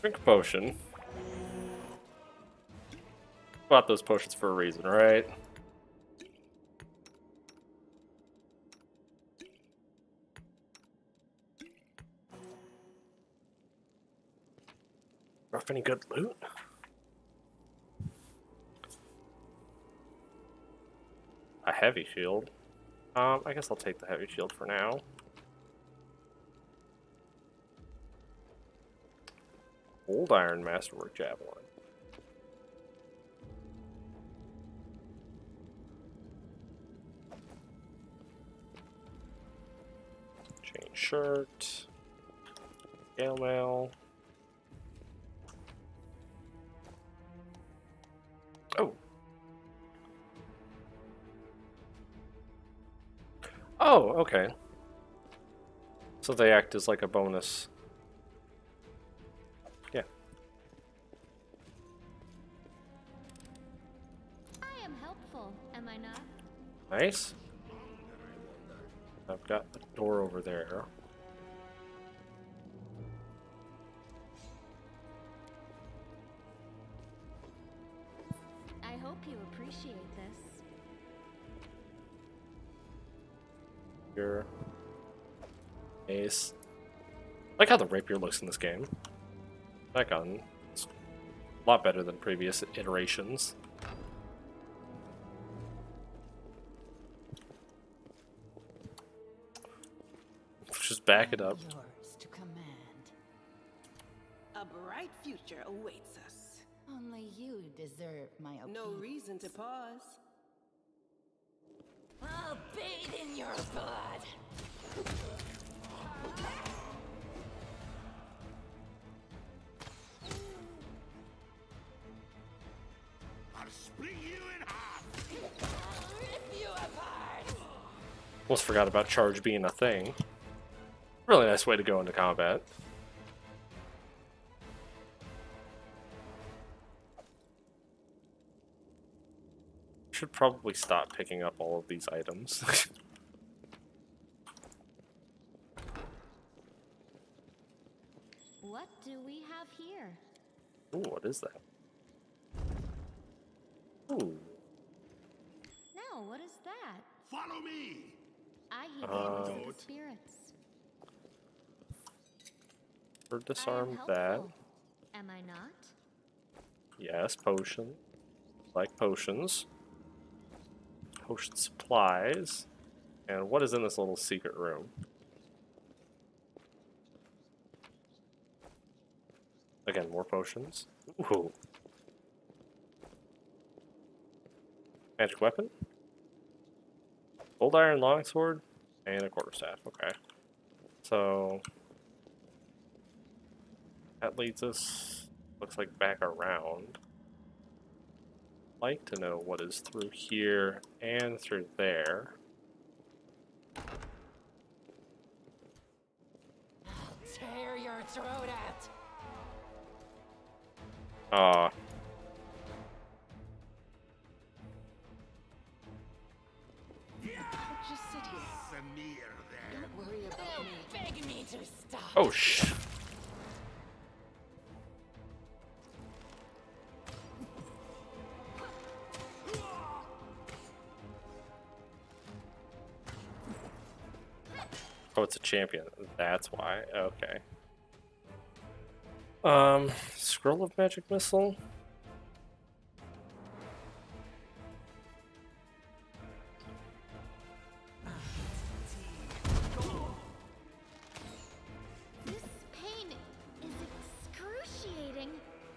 Drink a potion. Bought those potions for a reason, right? Rough any good loot? A heavy shield. I guess I'll take the heavy shield for now. Old iron masterwork javelin. Chain shirt. Scale mail. Oh. Oh, okay. So they act as like a bonus. Yeah. I am helpful, am I not? Nice. I've got the door over there. I hope you appreciate this. Here. Ace. I like how the rapier looks in this game. That gun is a lot better than previous iterations. Just back it up. Yours to command. A bright future awaits us. Only you deserve my opinion. No reason to pause. I'll bathe in your blood. I'll split you in half. I'll rip you apart. Almost forgot about charge being a thing. Really nice way to go into combat. Should probably stop picking up all of these items. What do we have here? Ooh, what is that? Ooh. Now, what is that? Follow me. I heed the voice of the Don't. spirits. Or I am disarm that. helpful, am I not? Yes, potion. Like potions. Potion supplies. And what is in this little secret room? Again, more potions. Ooh. Magic weapon. Old iron longsword. And a quarterstaff. Okay. So that leads us, looks like, back around. I'd like to know what is through here and through there. I'll tear your throat out. Ah. Just sit here. Samir there. Don't worry about me. Beg me to stop. Oh, shh. Oh, it's a champion. That's why. Okay. Scroll of magic missile. This pain is excruciating.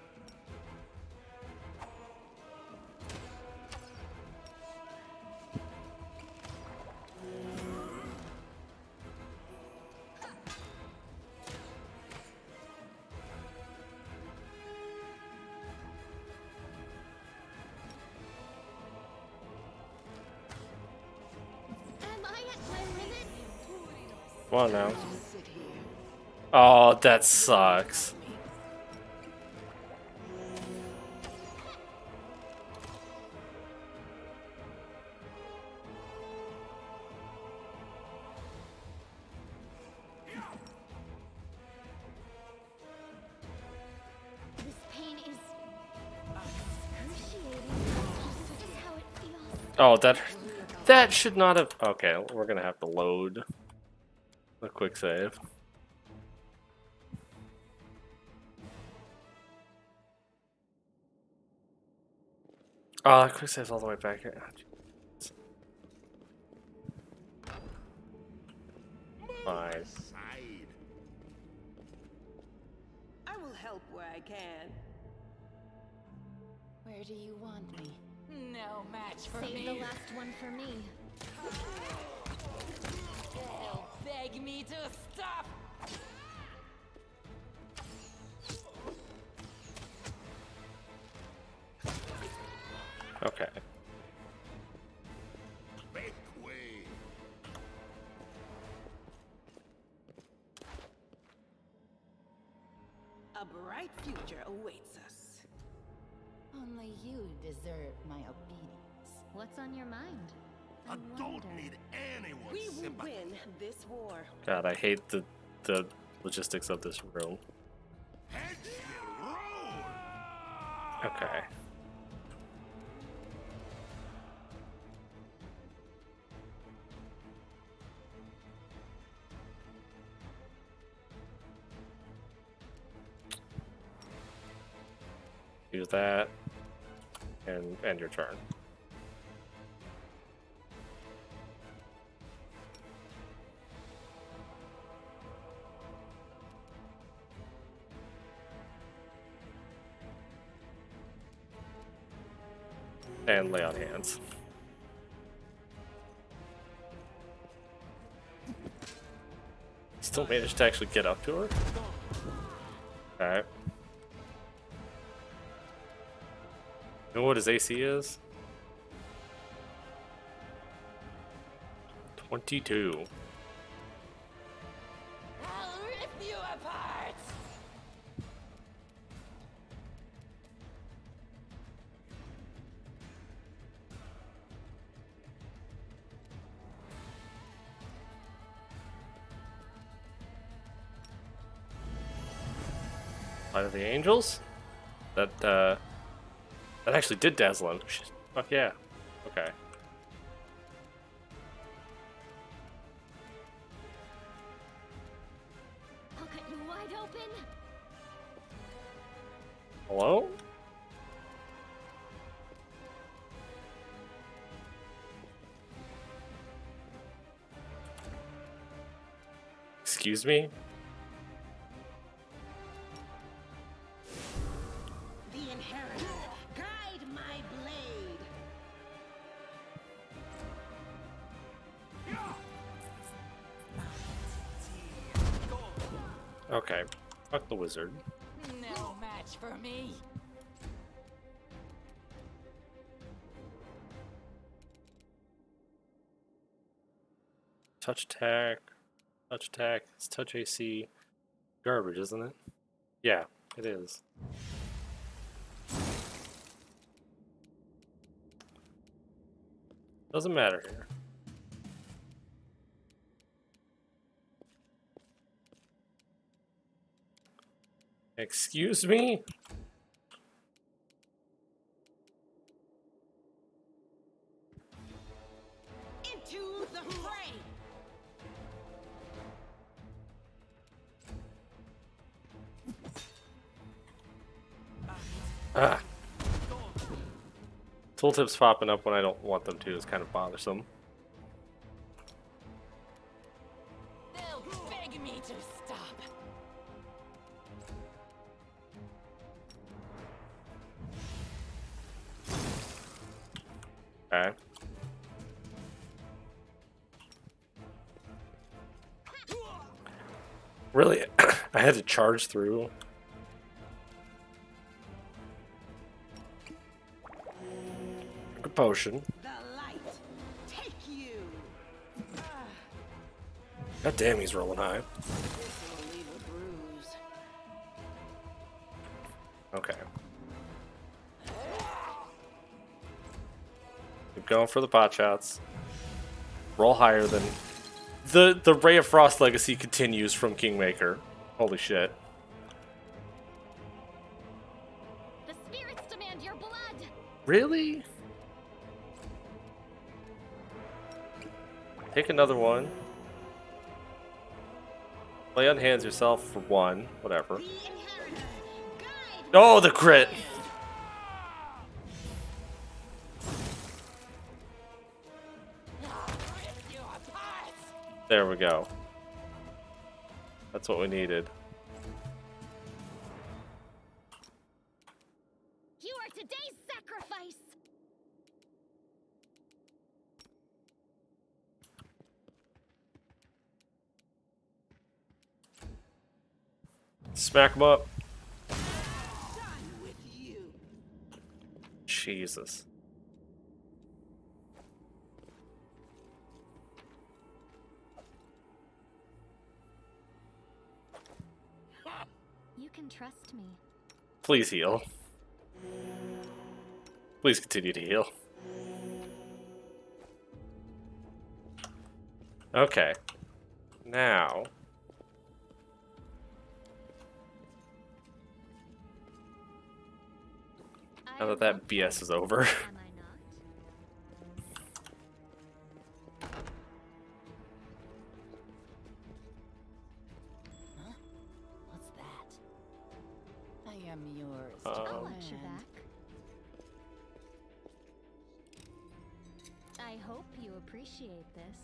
Am I at my limit? Come on now. Just sit here. Oh, that sucks. Oh, that should not have. Okay, we're gonna have to load a quick save. Oh, quick save's all the way back here. Oh, fine. Side. I will help where I can. Where do you want me? No match for Save me. the last one for me. They'll beg me to stop. Okay. Make way. A bright future awaits us. Only you deserve my obedience. What's on your mind? I don't wonder. need anyone's We will sympathy. win this war. God, I hate the logistics of this room. Heads will roll. Okay. Use that and end your turn. And lay on hands. Still managed to actually get up to her? Alright. You know what his AC is? 22. I'll rip you apart. Light of the Angels? That actually did dazzle him. Fuck yeah. Okay. I'll cut you wide open. Hello? Excuse me? The inheritor, guide my blade. Okay. Fuck the wizard. No match for me. Touch attack. Touch attack. It's touch AC. Garbage, isn't it? Yeah, it is. Doesn't matter here. Excuse me? Into the fray. Ah. Tooltips popping up when I don't want them to is kind of bothersome. They'll beg me to stop. Okay. Really? I had to charge through? Good potion. The light, take you. God damn, he's rolling high. This will leave a bruise. Okay. Keep going for the pot shots. Roll higher than... The Ray of Frost legacy continues from Kingmaker. Holy shit. The spirits demand your blood. Really? Take another one. Play unhands yourself for one. Whatever. The inheritor, guide Oh, the crit! There we go. That's what we needed. You are today's sacrifice. Smack him up. done with you. Jesus. You can trust me. Please heal. Please continue to heal. Okay. Now. Now that that BS is over. Am I not? What's that? I am yours. I'll watch your back. I hope you appreciate this.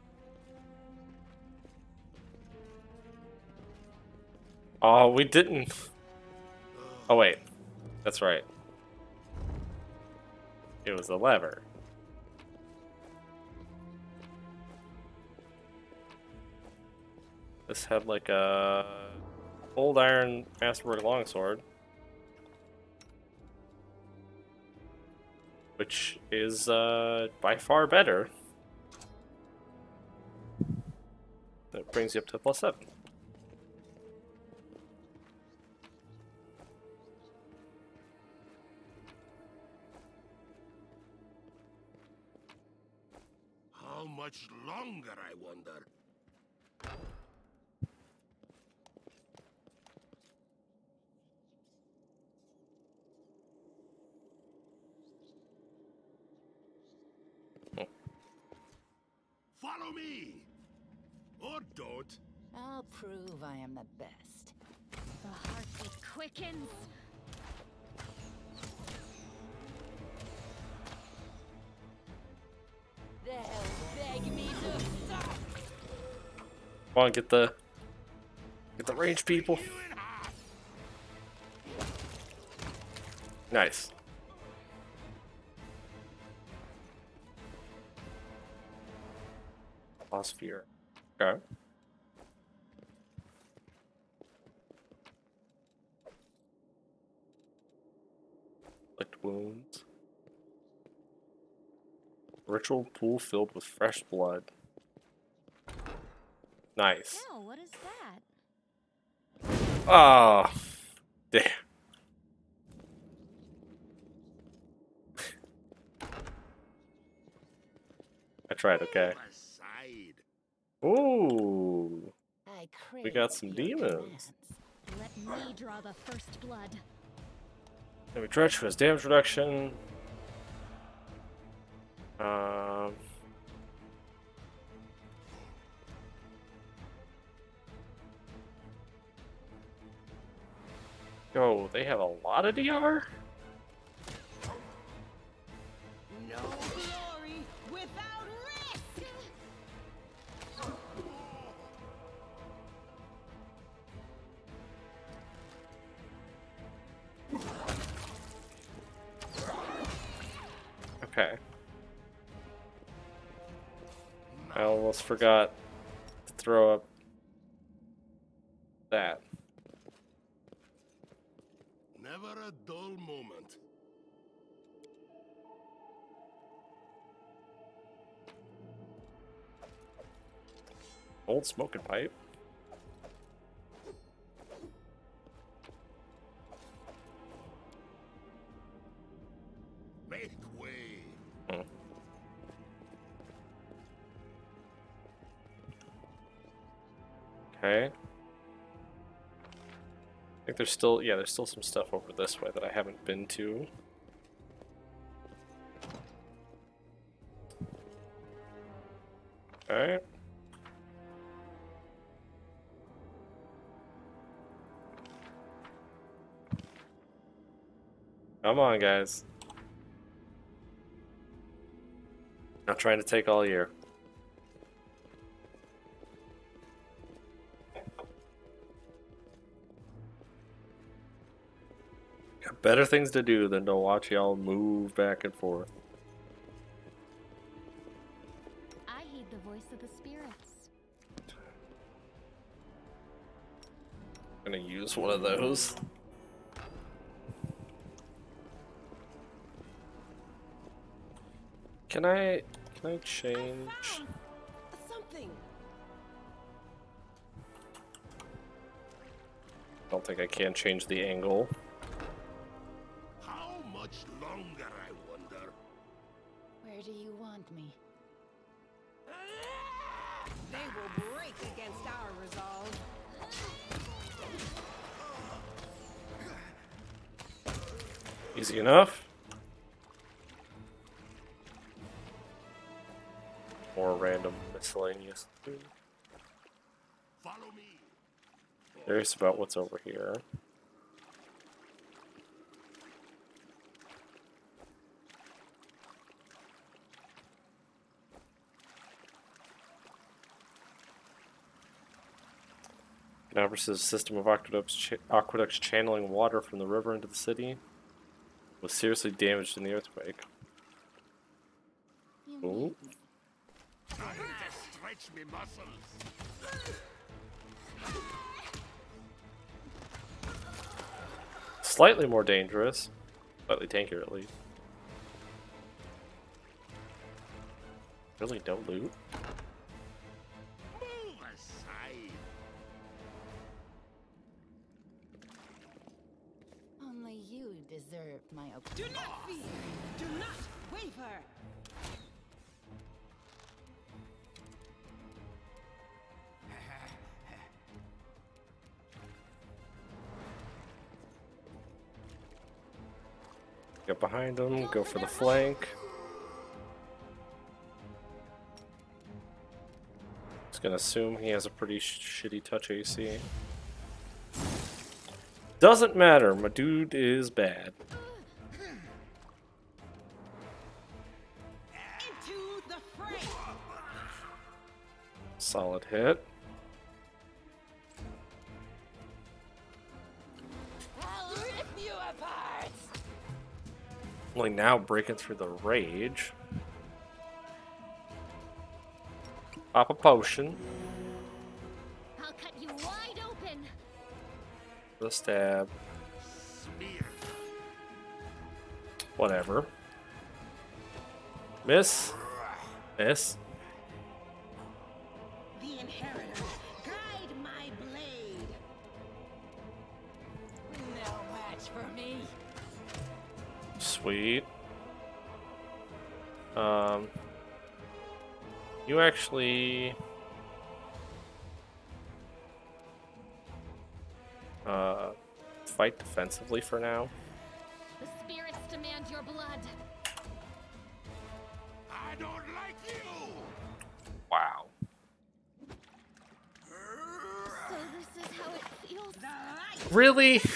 Oh, we didn't. Oh, wait. That's right. It was a lever. This had like a old iron masterwork longsword, which is by far better. That brings you up to +7. How much longer, I wonder? Follow me! Or don't. I'll prove I am the best. The heartbeat quickens. They'll beg me to stop. Come on, get the range, people. You in half! Nice. Lost fear. Okay. Inflict wounds. Ritual pool filled with fresh blood. Nice. Oh, what is that? Oh, damn. I tried, okay. Aside. Ooh. I We got crave some your demons. commands. Let me draw the first blood. Enemy treacherous damage reduction. Um. Yo, they have a lot of DR? No glory without risk. Okay. I almost forgot to throw up that. Never a dull moment. Old smoking pipe. Make way. Hmm. Okay. I think there's still, yeah, there's still some stuff over this way that I haven't been to. Okay. Come on, guys. Not trying to take all year. Got better things to do than to watch y'all move back and forth. I heed the voice of the spirits. I'm gonna use one of those. Can I change? Found something. Don't think I can change the angle. How much longer, I wonder? Where do you want me? They will break against our resolve. Easy enough. More random miscellaneous. Follow me. Curious about what's over here. Now versus a system of aqueducts channeling water from the river into the city was seriously damaged in the earthquake. Ooh. Trying to stretch me muscles. Slightly more dangerous. Slightly tankier at least. Really no loot. Move aside. Only you deserve my Do opinion. not fear. Do not waver. Get behind him, go for the flank. Just gonna assume he has a pretty shitty touch AC. Doesn't matter, my dude is bad. Into the fray. Solid hit. I'll rip you apart! Only now breaking through the rage. Pop a potion. I'll cut you wide open. The stab. Smear. Whatever. Miss. Miss. The inheritor. Guide my blade. No match for me. Sweet. You actually fight defensively for now. The spirits demand your blood. I don't like you. Wow. So this is how it feels. The light. Really? You.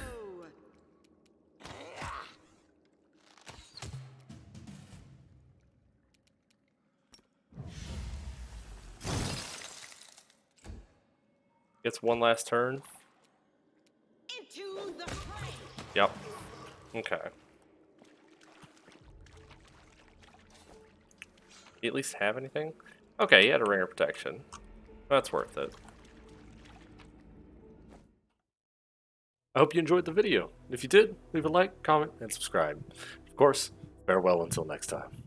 Gets one last turn. Into the fray. Yep. Okay. You at least have anything? Okay, he had a ringer protection. That's worth it. I hope you enjoyed the video. If you did, leave a like, comment, and subscribe. Of course, farewell until next time.